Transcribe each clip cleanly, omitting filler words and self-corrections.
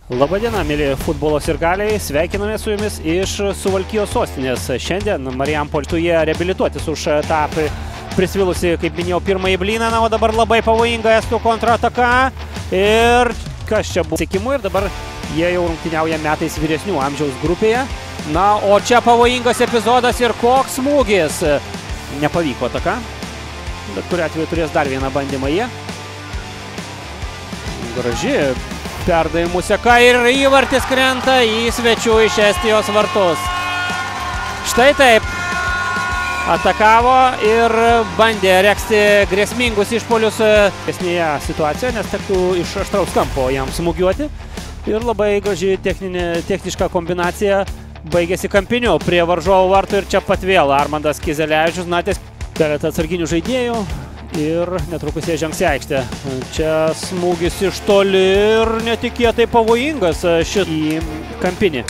Labadiena, mėly futbolo sirgaliai, sveikiname su jumis iš Suvalkijos sostinės. Šiandien Marijampolėje reabilituotis už tą prisvilusi, kaip minėjau, pirmąjį blyną, o dabar labai pavojinga estų kontrataka. Ir kas čia buvo sėkimų ir dabar jie jau rungtyniauja metais vyresnių amžiaus grupėje. Na, o čia pavojingas epizodas ir koks smūgis. Nepavyko ataka, bet kuriuo atveju turės dar vieną bandymą jie. Graži perdavimų seka ir įvartis krenta į svečių iš Estijos vartus. Štai taip atakavo ir bandė regzti grėsmingus išpolius esnėje situacijoje, nes tektų iš aštraus kampo jam smūgiuoti. Ir labai graži techniška kombinacija baigėsi kampiniu prie varžovų vartų ir čia pat vėl Armandas Kizelevičius, keletą atsarginių žaidėjų. Ir netrukus jie žengs į aikštę. Čia smūgis iš toli ir netikėtai pavojingas į kampinį.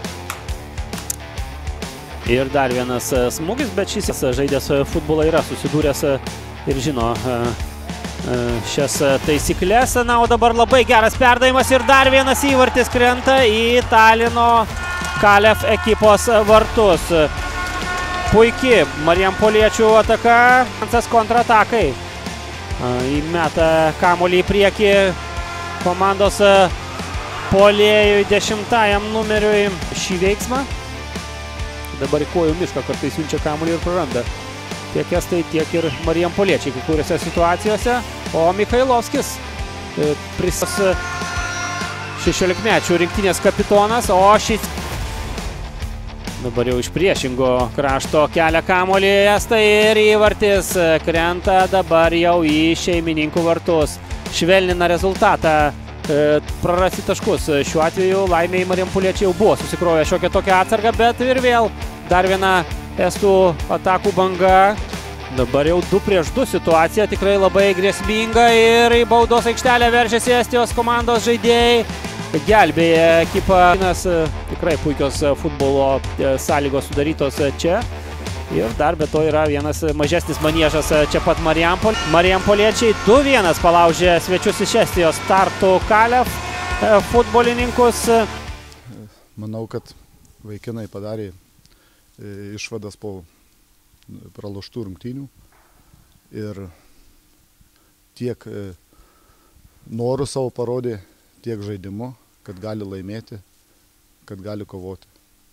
Ir dar vienas smūgis, bet šis žaidęs futbolą yra susidūręs ir žino šias taisyklės. Na, o dabar labai geras perdavimas ir dar vienas įvartis krenta į Talino Kalev ekipos vartus. Puiki marijampoliečių ataka, kontratakai. Įmeta kamuolį į priekį komandos puolėjui 10-ajam numeriui šį veiksmą. Dabar į kojų mišką kartais siunčia kamuolį ir praranda. Tiek estai, tiek ir marijampoliečiai kai kuriuose situacijose. O Mikhailovskis prisas 16-mečių rinktinės kapitonas, o šis dabar jau iš priešingo krašto kelia kamuolį estai ir įvartis krenta dabar jau į šeimininkų vartus. Švelnina rezultatą, prarasti taškus. Šiuo atveju laimei marijampoliečiai jau buvo susikroję šiokią tokią atsargą, bet ir vėl dar viena estų atakų banga. Dabar jau 2 prieš 2 situacija, tikrai labai grėsminga ir į baudos aikštelę veržiasi Estijos komandos žaidėjai. Gelbėja ekipą, nes tikrai puikios futbolo sąlygos sudarytos čia. Ir dar be to yra vienas mažesnis maniežas čia pat Marijampoliečiai 2-1 palaužė svečius iš Estijos Tartu Kalev futbolininkus. Manau, kad vaikinai padarė išvadas po praloštų rungtynių ir tiek norų savo parodė, tiek žaidimu, kad gali laimėti, kad gali kovoti.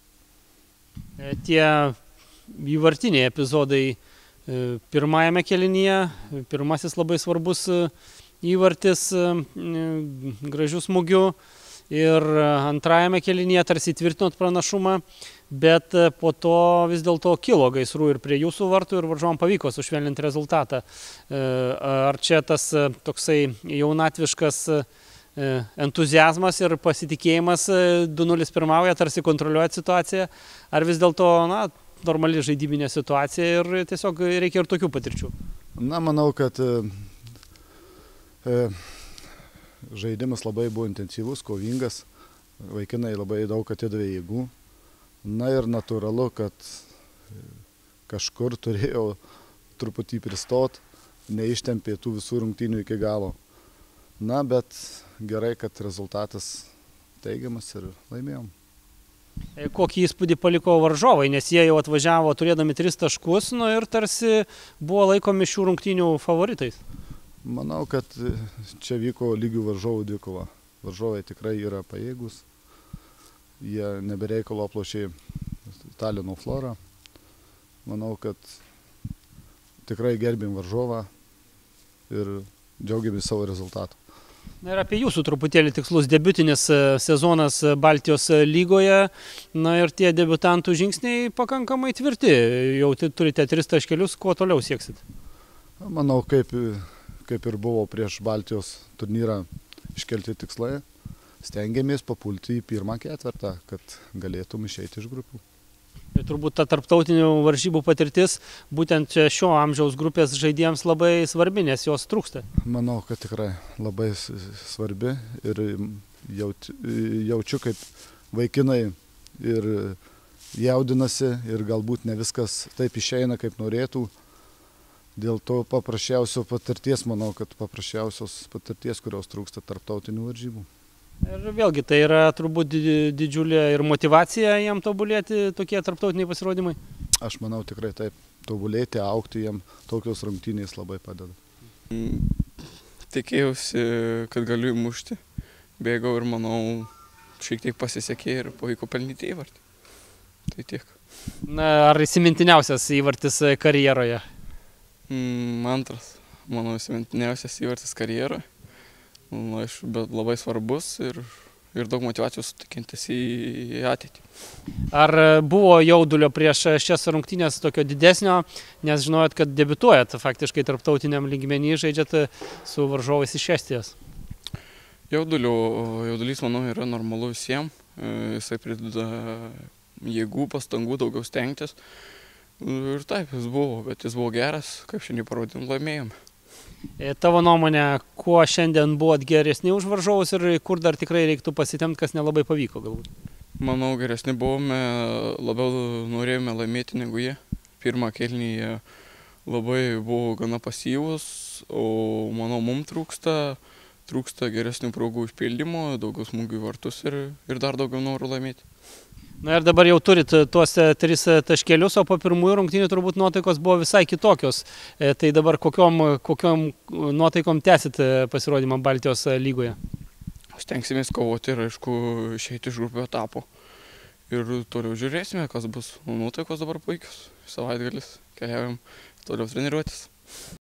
Tie įvartiniai epizodai pirmajame kėlinyje, pirmasis labai svarbus įvartis gražių smūgių ir antrajame kėlinyje tarsi tvirtinot pranašumą, bet po to vis dėlto kilo gaisrų ir prie jūsų vartų ir varžovam pavyko sušvelninti rezultatą. Ar čia tas toksai jaunatviškas entuziazmas ir pasitikėjimas 2-0 pirmauja, tarsi kontroliuojat situaciją, ar vis dėlto normali žaidybinė situacija ir tiesiog reikia ir tokių patirčių? Na, manau, kad žaidimas labai buvo intensyvus, kovingas, vaikinai labai daug atidavė jėgų. Na ir natūralu, kad kažkur turėjo truputį pristot, neištempė tų visų rungtynių iki galo. Na, bet gerai, kad rezultatas teigiamas ir laimėjom. Kokį įspūdį paliko varžovai, nes jie jau atvažiavo turėdami 3 taškus, ir tarsi buvo laikomi šių rungtynių favoritais? Manau, kad čia vyko lygių varžovų dvikova. Varžovai tikrai yra pajėgus. Jie nebereikalo aplošė Talino Florą. Manau, kad tikrai gerbėm varžovą ir džiaugiamės savo rezultatą. Na ir apie jūsų truputėlį tikslus debiutinis sezonas Baltijos lygoje. Na ir tie debiutantų žingsniai pakankamai tvirti. Jau turite 3 taškelius, kuo toliau sieksit? Manau, kaip ir buvo prieš Baltijos turnyrą iškelti tikslai. Stengiamės papulti į pirmą ketvertą, kad galėtum išeiti iš grupių. Ir turbūt ta tarptautinių varžybų patirtis būtent šio amžiaus grupės žaidėjams labai svarbi, nes jos trūksta. Manau, kad tikrai labai svarbi ir jaučiu, kaip vaikinai ir jaudinasi ir galbūt ne viskas taip išeina, kaip norėtų. Dėl to paprasčiausios patirties, manau, kad paprasčiausios patirties, kurios trūksta tarptautinių varžybų. Ir vėlgi tai yra turbūt didžiulė ir motyvacija jam tobulėti tokie tarptautiniai pasirodymai. Aš manau tikrai taip. Tobulėti, augti jam tokios rungtynės labai padeda. Tikėjausi, kad galiu įmušti. Bėgau ir manau, šiek tiek pasisekė ir pavyko pelnyti įvartį. Tai tiek. Na, ar įsimintiniausias įvartis karjeroje? Antras. Mano įsimintiniausias įvartis karjeroje. Aišku, bet labai svarbus ir daug motyvacijos sutikintis į ateitį. Ar buvo jaudulio prieš šias rungtynės tokio didesnio, nes žinojot, kad debiutuojat faktiškai tarptautiniam lygmenį, žaidžiat su varžovais iš Estijos? Jaudulys, manau, yra normalu visiems. Jisai prideda jėgų, pastangų, daugiau stengtis. Ir taip, jis buvo, bet jis buvo geras, kaip šiandien parodėm, laimėjome. Tavo nuomonė, kuo šiandien buvot geresni už varžovus ir kur dar tikrai reiktų pasitemti, kas nelabai pavyko galbūt? Manau, geresni buvome, labiau norėjome laimėti negu jie. Pirmą kėlinį jie labai buvo gana pasyvūs, o manau, mums trūksta geresnių progų išpildymo, daugiau smūgių į vartus ir dar daugiau norų laimėti. Na ir dabar jau turit tuos 3 taškelius, o po pirmųjų rungtynių turbūt nuotaikos buvo visai kitokios. Tai dabar kokiom nuotaikom tęsit pasirodymą Baltijos lygoje? Stengsimės kovoti ir, aišku, išeiti iš grupių etapų. Ir toliau žiūrėsime, kas bus. Nuotaikos dabar puikios. Savaitgalis keliaujam toliau treniruotis.